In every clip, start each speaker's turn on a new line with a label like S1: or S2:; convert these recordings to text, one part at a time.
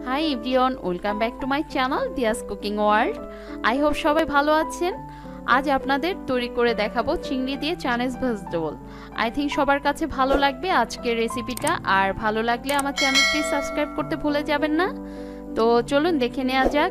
S1: High everyone, welcome back to my channel Diya's cooking world. I hope সবাই ভালো আছেন। আজ আপনাদের তৈরি করে দেখাবো চিংড়ি দিয়ে চাইনিজ ভেজিটেবল। আই থিঙ্ক সবার কাছে ভালো লাগবে আজকের রেসিপিটা। আর ভালো লাগলে আমার চ্যানেলটি সাবস্ক্রাইব করতে ভুলে যাবেন না। তো চলুন দেখে নেওয়া যাক।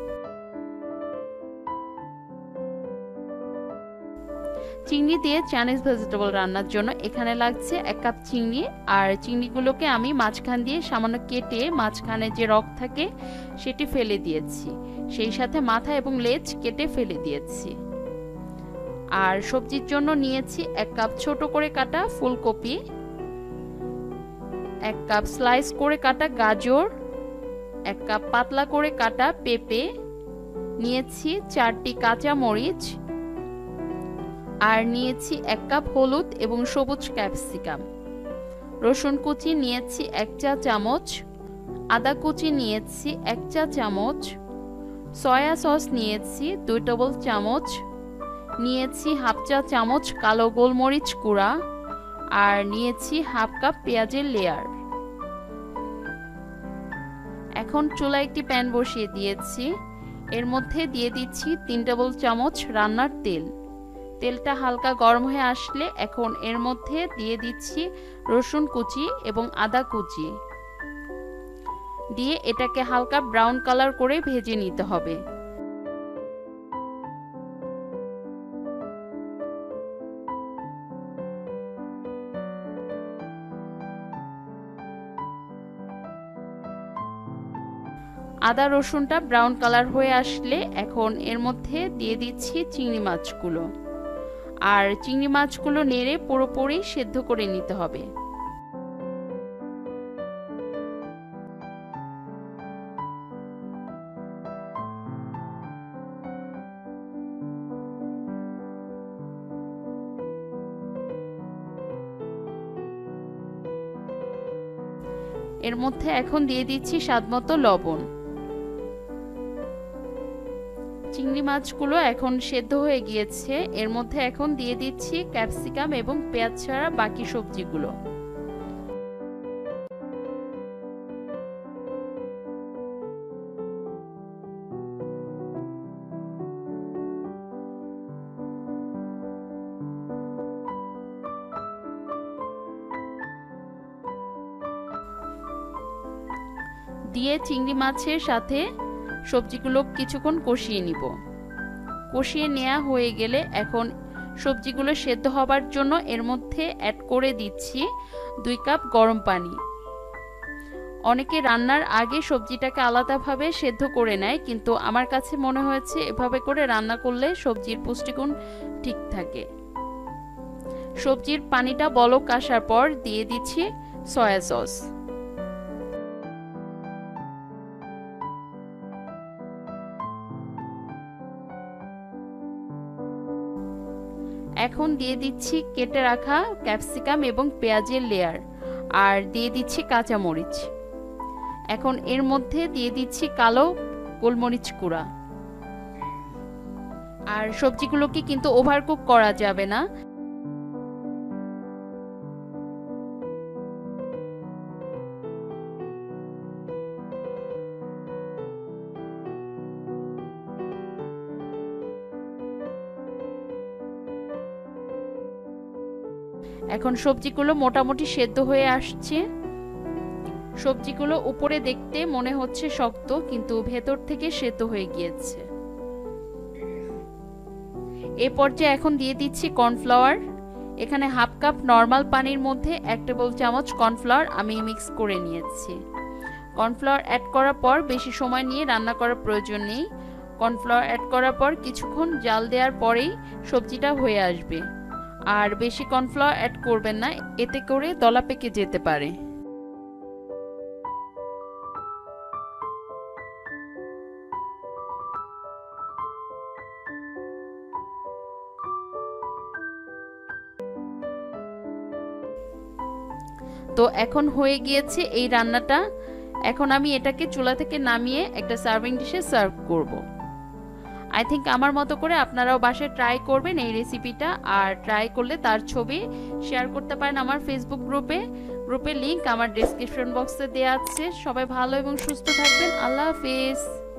S1: চিংড়ি দিয়ে চাইনিজ ভেজিটেবল রান্নার জন্য এখানে লাগছে 1 কাপ চিংড়ি। আর চিংড়িগুলোকে আমি মাঝখান দিয়ে সামান্য কেটে মাঝখানে যে রক থাকে সেটি ফেলে দিয়েছি, সেই সাথে মাথা এবং লেজ কেটে ফেলে দিয়েছি। আর সবজির জন্য নিয়েছি 1 কাপ ছোট করে কাটা ফুলকপি, 1 কাপ স্লাইস করে কাটা গাজর, 1 কাপ পাতলা করে কাটা পেঁপে, নিয়েছি 4টি কাঁচা মরিচ, আর নিয়েছি 1 কাপ হলুদ এবং সবুজ ক্যাপসিকাম। রসুন কুচি নিয়েছি 1 চা চামচ, আদা কুচি নিয়েছি 1 চা চামচ, সয়া সস নিয়েছি 2 টেবিল চামচ, নিয়েছি হাফ চা চামচ কালো গোলমরিচ গুঁড়া, আর নিয়েছি হাফ কাপ পেঁয়াজের লেয়ার। এখন চুলায় একটি প্যান বসিয়ে দিয়েছি। এর মধ্যে দিয়ে দিচ্ছি 3 টেবিল চামচ রান্নার তেল। তেলটা হালকা গরম হয়ে আসলে এখন এর মধ্যে দিয়ে দিচ্ছি রসুন কুচি এবং আদা কুচি, দিয়ে এটাকে হালকা ব্রাউন কালার করে ভেজে নিতে হবে। আদা রসুনটা ব্রাউন কালার হয়ে আসলে এখন এর মধ্যে দিয়ে দিচ্ছি চিংড়ি মাছগুলো। আর চিংড়ি মাছগুলো নেড়ে পুরোপুরি সেদ্ধ করে নিতে হবে। এর মধ্যে এখন দিয়ে দিচ্ছি স্বাদমতো লবণ। চিংড়ি মাছগুলো এখন সেদ্ধ হয়ে গিয়েছে। এর মধ্যে এখন দিয়ে দিচ্ছি ক্যাপসিকাম এবং পেঁয়াজ ছাড়া বাকি সবজিগুলো। দিয়ে চিংড়ি মাছের সাথে সবজিগুলো কিছুক্ষণ কষিয়ে নিব। কষিয়ে নেওয়া হয়ে গেলে এখন সবজিগুলো সেদ্ধ হবার জন্য এর মধ্যে অ্যাড করে দিচ্ছি 2 কাপ গরম পানি। অনেকে রান্নার আগে সবজিটাকে আলাদাভাবে সেদ্ধ করে নেয়, কিন্তু আমার কাছে মনে হয়েছে এভাবে করে রান্না করলে সবজির পুষ্টিগুণ ঠিক থাকে। সবজির পানিটা বলক আসার পর দিয়ে দিচ্ছি সয়া সস। এখন দিয়ে দিচ্ছি কেটে রাখা ক্যাপসিকাম এবং পেঁয়াজের লেয়ার, আর দিয়ে দিচ্ছি কাঁচা মরিচ। এখন এর মধ্যে দিয়ে দিচ্ছি কালো গোলমরিচ গুঁড়া। আর সবজিগুলোকে কিন্তু ওভারকুক করা যাবে না। এখন সবজিগুলো মোটামুটি সেদ্ধ হয়ে আসছে। সবজিগুলো উপরে দেখতে মনে হচ্ছে শক্ত, কিন্তু ভেতর থেকে সেদ্ধ হয়ে গিয়েছে। এই পর্যায়ে এখন দিয়ে দিচ্ছি কর্নফ্লাওয়ার। এখানে হাফ কাপ নরমাল পানির মধ্যে 1 টেবিল চামচ কর্নফ্লাওয়ার আমি মিক্স করে নিয়েছি। কর্নফ্লাওয়ার অ্যাড করার পর বেশি সময় নিয়ে রান্না করার প্রয়োজন নেই। কর্নফ্লাওয়ার অ্যাড করার পর কিছুক্ষণ জাল দেওয়ার পরেই সবজিটা হয়ে আসবে। আর বেশি কর্নফ্লাওয়ার অ্যাড করবেন না, এতে করে দলা পেকে যেতে পারে। তো এখন হয়ে গিয়েছে এই রান্নাটা। এখন আমি এটাকে চুলা থেকে নামিয়ে একটা সার্ভিং ডিশে সার্ভ করব। আই থিঙ্ক আমার মতো করে আপনারাও বাসায় ট্রাই করবেন এই রেসিপিটা। আর ট্রাই করলে তার ছবি শেয়ার করতে পারেন আমার ফেসবুক গ্রুপে। গ্রুপের লিংক আমার ডেসক্রিপশন বক্সে দেওয়া আছে। সবাই ভালো এবং সুস্থ থাকবেন। আল্লাহ হাফেজ।